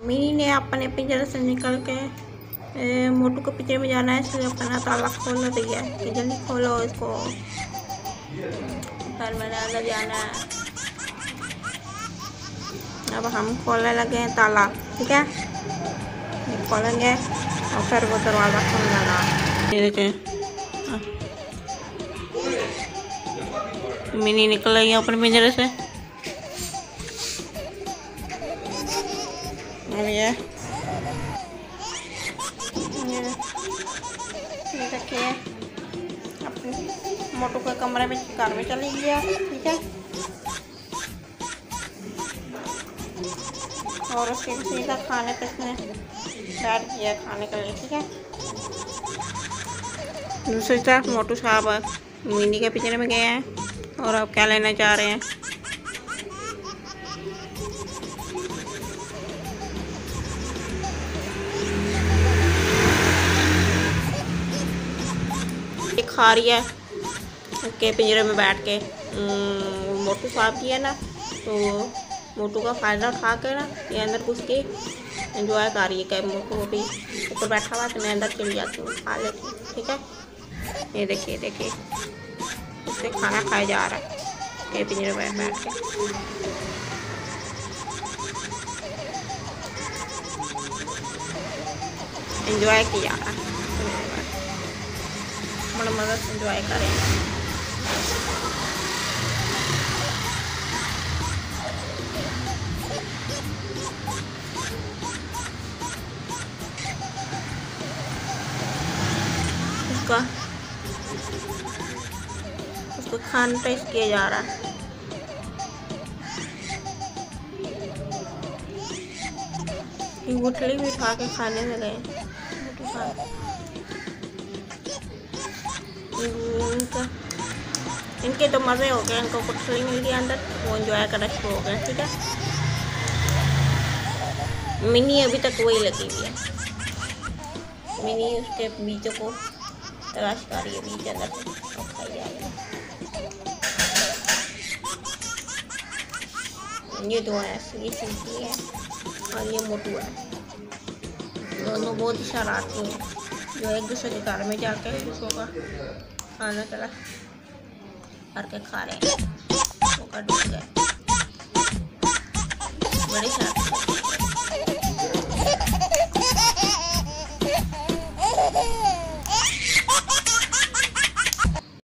Mini ने अपने पिंजरे से निकल के मोटू के पिंजरे में जाना है, इसलिए अपना ताला खोल रही है कि जल्दी खोलो इसको, फिर मैंने अंदर जाना है। अब हम खोलने लगे हैं ताला, ठीक है, खोलेंगे और फिर वो दरवाज़ा खोल लेना। ये देखें मिनी निकल रही है अपने पिंजरे से। और ये देखिए अपने मोटू के कमरे में घर में चली गया, ठीक है, और उसके सीधा खाने पे इसने बैठ गया खाने के लिए, ठीक है। दूसरी तरफ मोटू साहब मिनी के पिंजरे में गए हैं और अब क्या लेना चाह रहे हैं। खा रही है के पिंजरे में बैठ के। मोटू साहब की है ना, तो मोटू का फ़ायदा उठा कर ना ये अंदर घुस के एंजॉय कर रही है। क्या मोटू अभी ऊपर बैठा हुआ तो मैं अंदर चली जाती हूँ, खा लेती हूँ, ठीक है। ये देखिए देखिए उससे खाना खाया जा रहा है के पिंजरे में बैठ के। एंजॉय किया रहा है, बड़ा मज़ा से एंजॉय करें। उसको खाना टेस्ट किया जा रहा है। गुठली भी उठा के खाने लगे इनके तो मज़े हो गए, इनको गुठली मिल गई अंदर, वो एंजॉय करना शुरू हो गए, ठीक है। मिनी अभी तक वही लगी हुई है, मिनी उसके बीजों को तलाश कर रही है, बीज अंदर से खाई जा रही है। ये दो है, ये सीधी है और ये मोटू है, दोनों बहुत ही शरारती हैं जो एक दूसरे के घर में जाकर दूसरों का खाना चला करके खा रहे हैं। वो कर गए, बड़ी शरारती।